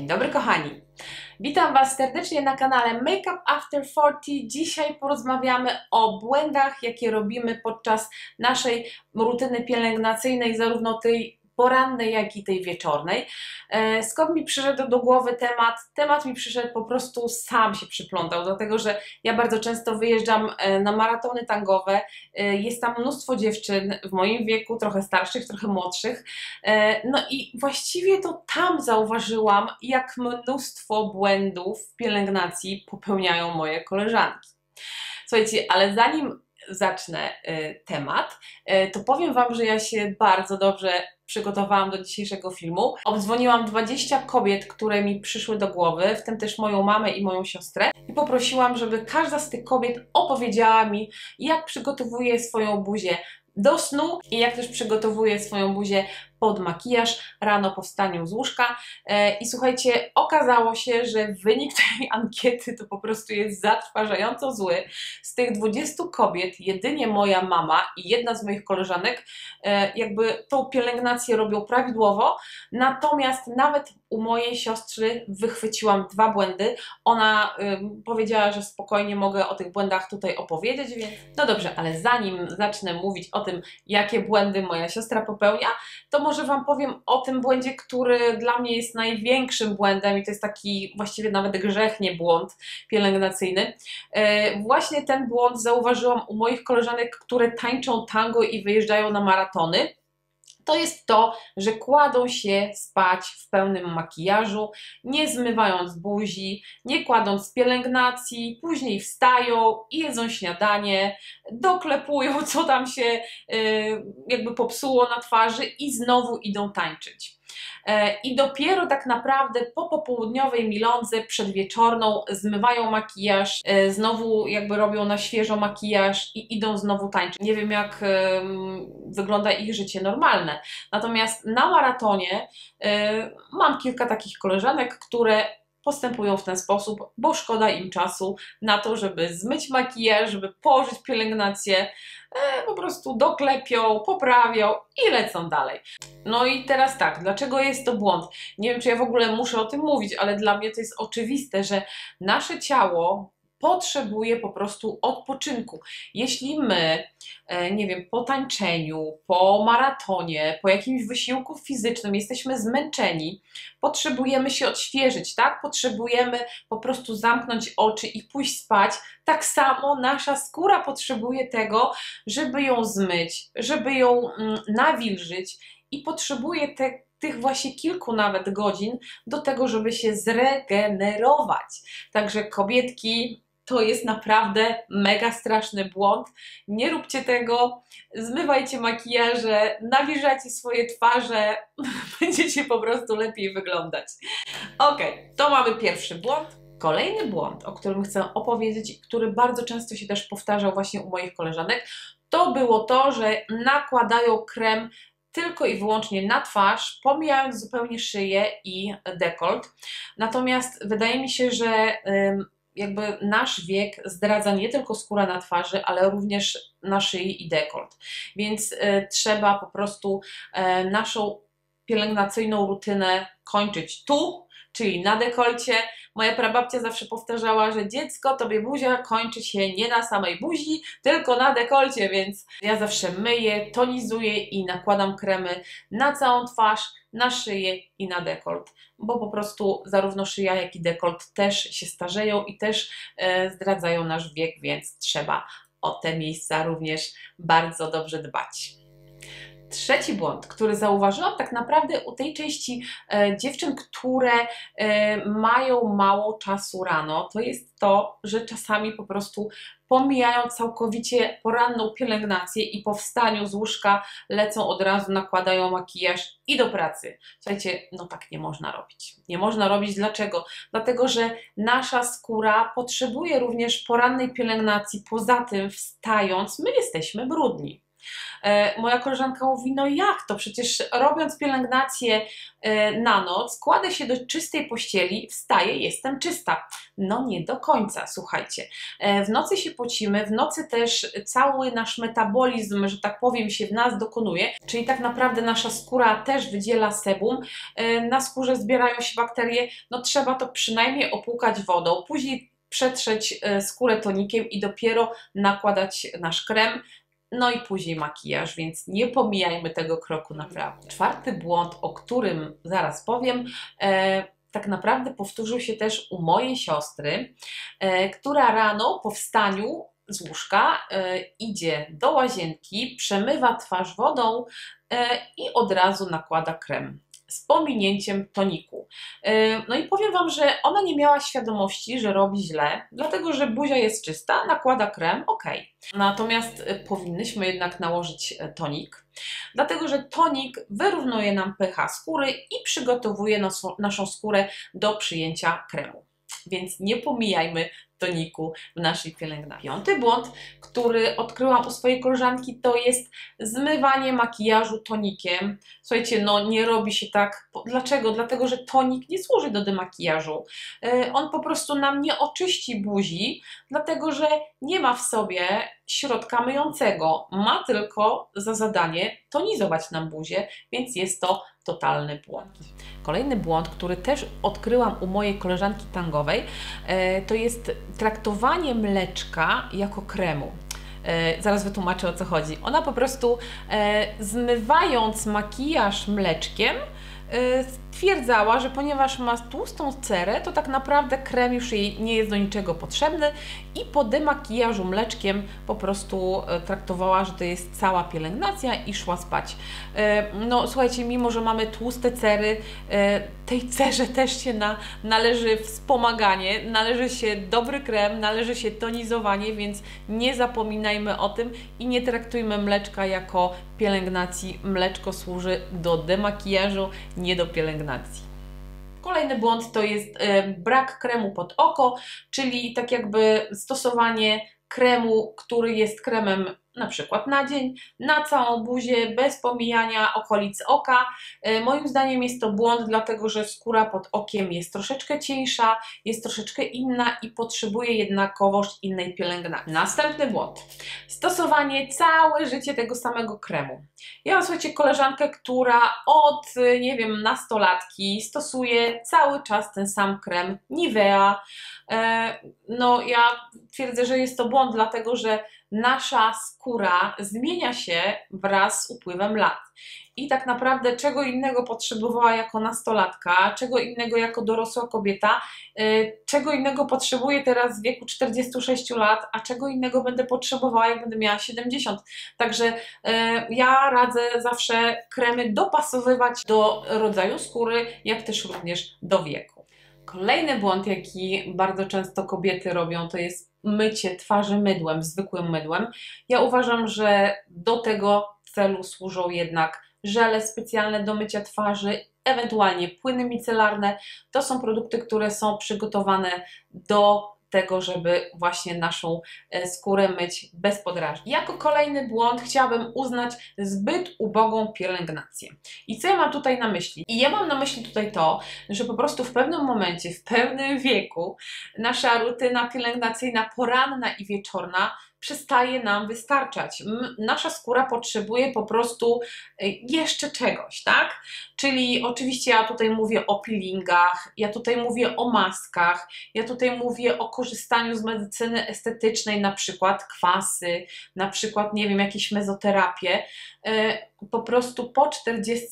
Dzień dobry kochani, witam Was serdecznie na kanale Makeup After 40. Dzisiaj porozmawiamy o błędach, jakie robimy podczas naszej rutyny pielęgnacyjnej, zarówno tej porannej, jak i tej wieczornej. Skąd mi przyszedł do głowy temat? Temat mi przyszedł po prostu sam się przyplątał, dlatego że ja bardzo często wyjeżdżam na maratony tangowe, jest tam mnóstwo dziewczyn w moim wieku, trochę starszych, trochę młodszych, no i właściwie to tam zauważyłam, jak mnóstwo błędów w pielęgnacji popełniają moje koleżanki. Słuchajcie, ale zanim zacznę temat, to powiem Wam, że ja się bardzo dobrze przygotowałam do dzisiejszego filmu. Obdzwoniłam 20 kobiet, które mi przyszły do głowy, w tym też moją mamę i moją siostrę, i poprosiłam, żeby każda z tych kobiet opowiedziała mi, jak przygotowuje swoją buzię do snu i jak też przygotowuje swoją buzię pod makijaż rano po wstaniu z łóżka. I słuchajcie, okazało się, że wynik tej ankiety to po prostu jest zatrważająco zły. Z tych 20 kobiet jedynie moja mama i jedna z moich koleżanek jakby tą pielęgnację robią prawidłowo, natomiast nawet u mojej siostry wychwyciłam 2 błędy. Ona powiedziała, że spokojnie mogę o tych błędach tutaj opowiedzieć, więc no dobrze, ale zanim zacznę mówić o tym, jakie błędy moja siostra popełnia, to może Wam powiem o tym błędzie, który dla mnie jest największym błędem i to jest taki właściwie nawet grzech, nie błąd pielęgnacyjny. Właśnie ten błąd zauważyłam u moich koleżanek, które tańczą tango i wyjeżdżają na maratony. To jest to, że kładą się spać w pełnym makijażu, nie zmywając buzi, nie kładąc pielęgnacji, później wstają i jedzą śniadanie, doklepują, co tam się jakby popsuło na twarzy i znowu idą tańczyć. I dopiero tak naprawdę po popołudniowej milądze przedwieczorną zmywają makijaż, znowu jakby robią na świeżo makijaż i idą znowu tańczyć. Nie wiem, jak wygląda ich życie normalne. Natomiast na maratonie mam kilka takich koleżanek, które postępują w ten sposób, bo szkoda im czasu na to, żeby zmyć makijaż, żeby położyć pielęgnację, po prostu doklepią, poprawią i lecą dalej. No i teraz tak, dlaczego jest to błąd? Nie wiem, czy ja w ogóle muszę o tym mówić, ale dla mnie to jest oczywiste, że nasze ciało potrzebuje po prostu odpoczynku. Jeśli my, nie wiem, po tańczeniu, po maratonie, po jakimś wysiłku fizycznym jesteśmy zmęczeni, potrzebujemy się odświeżyć, tak? Potrzebujemy po prostu zamknąć oczy i pójść spać. Tak samo nasza skóra potrzebuje tego, żeby ją zmyć, żeby ją nawilżyć i potrzebuje tych właśnie kilku nawet godzin do tego, żeby się zregenerować. Także kobietki, to jest naprawdę mega straszny błąd. Nie róbcie tego, zmywajcie makijaże, nawilżajcie swoje twarze, będziecie po prostu lepiej wyglądać. Ok, to mamy pierwszy błąd. Kolejny błąd, o którym chcę opowiedzieć, który bardzo często się też powtarzał właśnie u moich koleżanek, to było to, że nakładają krem tylko i wyłącznie na twarz, pomijając zupełnie szyję i dekolt. Natomiast wydaje mi się, że jakby nasz wiek zdradza nie tylko skóra na twarzy, ale również na szyi i dekolt. Więc trzeba po prostu naszą pielęgnacyjną rutynę kończyć tu, czyli na dekolcie. Moja prababcia zawsze powtarzała, że dziecko, tobie buzia kończy się nie na samej buzi, tylko na dekolcie, więc ja zawsze myję, tonizuję i nakładam kremy na całą twarz, na szyję i na dekolt, bo po prostu zarówno szyja, jak i dekolt też się starzeją i też zdradzają nasz wiek, więc trzeba o te miejsca również bardzo dobrze dbać. Trzeci błąd, który zauważyłam tak naprawdę u tej części dziewczyn, które mają mało czasu rano, to jest to, że czasami po prostu pomijają całkowicie poranną pielęgnację i po wstaniu z łóżka lecą od razu, nakładają makijaż i do pracy. Słuchajcie, no tak nie można robić. Nie można robić. Dlaczego? Dlatego, że nasza skóra potrzebuje również porannej pielęgnacji. Poza tym, wstając, my jesteśmy brudni. Moja koleżanka mówi, no jak to? Przecież robiąc pielęgnację na noc, kładę się do czystej pościeli, wstaję, jestem czysta. No nie do końca, słuchajcie. W nocy się pocimy, w nocy też cały nasz metabolizm, że tak powiem, się w nas dokonuje, czyli tak naprawdę nasza skóra też wydziela sebum, na skórze zbierają się bakterie, no trzeba to przynajmniej opłukać wodą, później przetrzeć skórę tonikiem i dopiero nakładać nasz krem, no i później makijaż, więc nie pomijajmy tego kroku naprawdę. Czwarty błąd, o którym zaraz powiem, tak naprawdę powtórzył się też u mojej siostry, która rano po wstaniu z łóżka idzie do łazienki, przemywa twarz wodą i od razu nakłada krem z pominięciem toniku. No i powiem Wam, że ona nie miała świadomości, że robi źle, dlatego że buzia jest czysta, nakłada krem, ok. Natomiast powinnyśmy jednak nałożyć tonik, dlatego że tonik wyrównuje nam pH skóry i przygotowuje naszą skórę do przyjęcia kremu. Więc nie pomijajmy toniku w naszej pielęgnacji. Piąty błąd, który odkryłam u swojej koleżanki, to jest zmywanie makijażu tonikiem. Słuchajcie, no nie robi się tak. Dlaczego? Dlatego, że tonik nie służy do demakijażu. On po prostu nam nie oczyści buzi, dlatego, że nie ma w sobie środka myjącego. Ma tylko za zadanie tonizować nam buzię, więc jest to totalny błąd. Kolejny błąd, który też odkryłam u mojej koleżanki tangowej, to jest traktowanie mleczka jako kremu. Zaraz wytłumaczę, o co chodzi. Ona po prostu zmywając makijaż mleczkiem stwierdzała, że ponieważ ma tłustą cerę, to tak naprawdę krem już jej nie jest do niczego potrzebny i po demakijażu mleczkiem po prostu traktowała, że to jest cała pielęgnacja i szła spać. No słuchajcie, mimo że mamy tłuste cery, tej cerze też się należy wspomaganie, należy się dobry krem, należy się tonizowanie, więc nie zapominajmy o tym i nie traktujmy mleczka jako pielęgnacji. Mleczko służy do demakijażu, nie do pielęgnacji. Kolejny błąd to jest brak kremu pod oko, czyli tak jakby stosowanie kremu, który jest kremem na przykład na dzień, na całą buzię, bez pomijania okolic oka. Moim zdaniem jest to błąd, dlatego że skóra pod okiem jest troszeczkę cieńsza, jest troszeczkę inna i potrzebuje jednakowość innej pielęgnacji. Następny błąd. Stosowanie całe życie tego samego kremu. Ja mam, słuchajcie, koleżankę, która od, nie wiem, nastolatki stosuje cały czas ten sam krem Nivea. No ja twierdzę, że jest to błąd, dlatego że nasza skóra zmienia się wraz z upływem lat. I tak naprawdę czego innego potrzebowała jako nastolatka, czego innego jako dorosła kobieta, czego innego potrzebuję teraz w wieku 46 lat, a czego innego będę potrzebowała, jak będę miała 70. Także ja radzę zawsze kremy dopasowywać do rodzaju skóry, jak też również do wieku. Kolejny błąd, jaki bardzo często kobiety robią, to jest mycie twarzy mydłem, zwykłym mydłem. Ja uważam, że do tego celu służą jednak żele specjalne do mycia twarzy, ewentualnie płyny micelarne. To są produkty, które są przygotowane do tego, żeby właśnie naszą skórę myć bez podrażnień. Jako kolejny błąd chciałabym uznać zbyt ubogą pielęgnację. I co ja mam tutaj na myśli? I ja mam na myśli tutaj to, że po prostu w pewnym momencie, w pewnym wieku nasza rutyna pielęgnacyjna poranna i wieczorna przestaje nam wystarczać. Nasza skóra potrzebuje po prostu jeszcze czegoś, tak? Czyli oczywiście ja tutaj mówię o peelingach, ja tutaj mówię o maskach, ja tutaj mówię o korzystaniu z medycyny estetycznej, na przykład kwasy, na przykład, nie wiem, jakieś mezoterapię. Po prostu po 40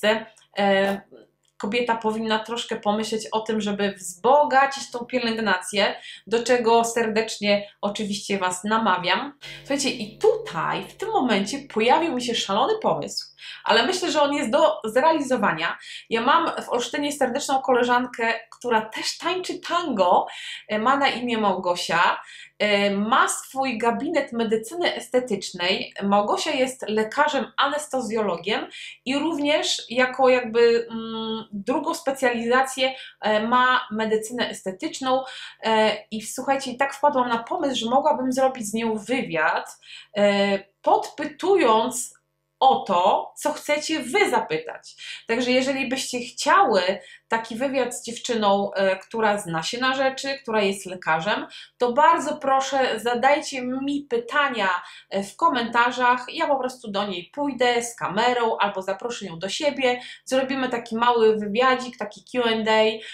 kobieta powinna troszkę pomyśleć o tym, żeby wzbogacić tą pielęgnację, do czego serdecznie oczywiście Was namawiam. Słuchajcie, i tutaj w tym momencie pojawił mi się szalony pomysł, ale myślę, że on jest do zrealizowania. Ja mam w Olsztynie serdeczną koleżankę, która też tańczy tango, ma na imię Małgosia, ma swój gabinet medycyny estetycznej. Małgosia jest lekarzem anestezjologiem i również jako jakby drugą specjalizację ma medycynę estetyczną i słuchajcie, i tak wpadłam na pomysł, że mogłabym zrobić z nią wywiad, podpytując o to, co chcecie Wy zapytać. Także jeżeli byście chciały taki wywiad z dziewczyną, która zna się na rzeczy, która jest lekarzem, to bardzo proszę, zadajcie mi pytania w komentarzach. Ja po prostu do niej pójdę z kamerą albo zaproszę ją do siebie. Zrobimy taki mały wywiadzik, taki Q&A.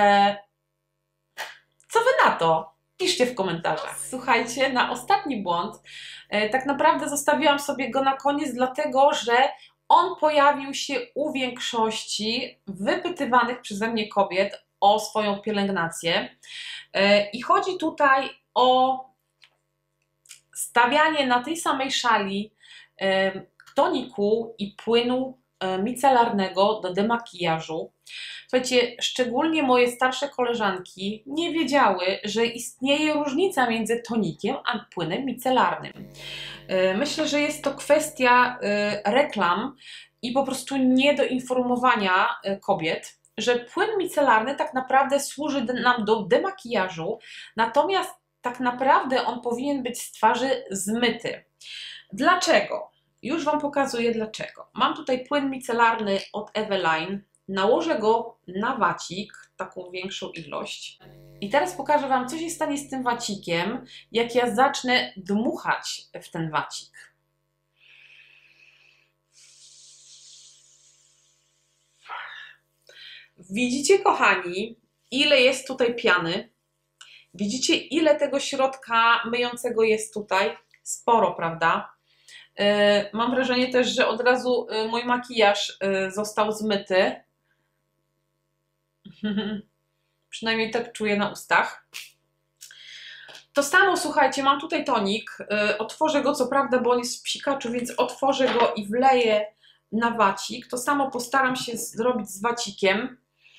Co Wy na to? Piszcie w komentarzach. Słuchajcie, na ostatni błąd tak naprawdę zostawiłam sobie go na koniec, dlatego że on pojawił się u większości wypytywanych przeze mnie kobiet o swoją pielęgnację. I chodzi tutaj o stawianie na tej samej szali toniku i płynu micelarnego do demakijażu. Słuchajcie, szczególnie moje starsze koleżanki nie wiedziały, że istnieje różnica między tonikiem a płynem micelarnym. Myślę, że jest to kwestia reklam i po prostu niedoinformowania kobiet, że płyn micelarny tak naprawdę służy nam do demakijażu, natomiast tak naprawdę on powinien być z twarzy zmyty. Dlaczego? Już Wam pokazuję dlaczego. Mam tutaj płyn micelarny od Eveline. Nałożę go na wacik, taką większą ilość. I teraz pokażę Wam, co się stanie z tym wacikiem, jak ja zacznę dmuchać w ten wacik. Widzicie, kochani, ile jest tutaj piany? Widzicie, ile tego środka myjącego jest tutaj? Sporo, prawda? Mam wrażenie też, że od razu mój makijaż został zmyty. Przynajmniej tak czuję na ustach. To samo, słuchajcie, mam tutaj tonik. Otworzę go, co prawda, bo on jest w psikaczu, więc otworzę go i wleję na wacik. To samo postaram się zrobić z wacikiem.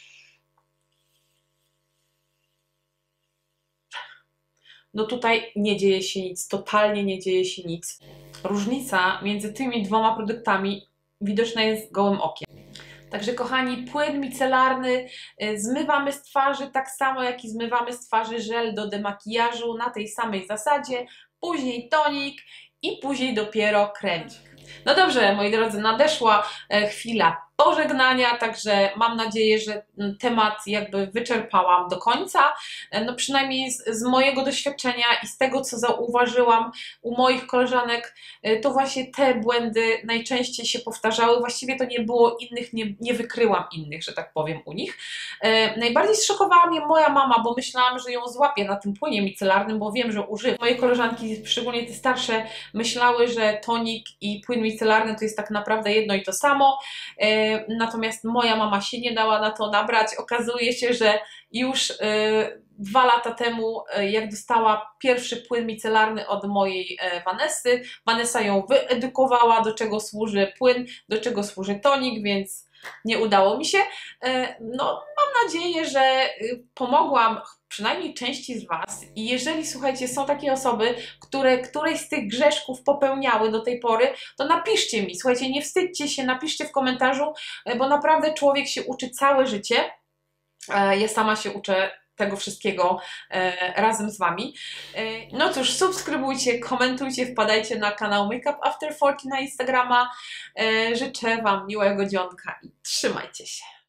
No tutaj nie dzieje się nic, totalnie nie dzieje się nic. Różnica między tymi dwoma produktami widoczna jest gołym okiem. Także kochani, płyn micelarny zmywamy z twarzy tak samo jak i zmywamy z twarzy żel do demakijażu na tej samej zasadzie, później tonik i później dopiero kremik. No dobrze, moi drodzy, nadeszła chwila pożegnania, także mam nadzieję, że temat jakby wyczerpałam do końca. No przynajmniej z mojego doświadczenia i z tego, co zauważyłam u moich koleżanek, to właśnie te błędy najczęściej się powtarzały. Właściwie to nie było innych, nie wykryłam innych, że tak powiem, u nich. Najbardziej zszokowała mnie moja mama, bo myślałam, że ją złapię na tym płynie micelarnym, bo wiem, że używa. Moje koleżanki, szczególnie te starsze, myślały, że tonik i płyn micelarny to jest tak naprawdę jedno i to samo. Natomiast moja mama się nie dała na to nabrać. Okazuje się, że już 2 lata temu, jak dostała pierwszy płyn micelarny od mojej Vanessy, Vanessa ją wyedukowała, do czego służy płyn, do czego służy tonik, więc nie udało mi się. No, mam nadzieję, że pomogłam przynajmniej części z Was i jeżeli, słuchajcie, są takie osoby, które któreś z tych grzeszków popełniały do tej pory, to napiszcie mi, słuchajcie, nie wstydźcie się, napiszcie w komentarzu, bo naprawdę człowiek się uczy całe życie. Ja sama się uczę tego wszystkiego razem z Wami. No cóż, subskrybujcie, komentujcie, wpadajcie na kanał Makeup After 40 na Instagrama. Życzę Wam miłego dzionka i trzymajcie się.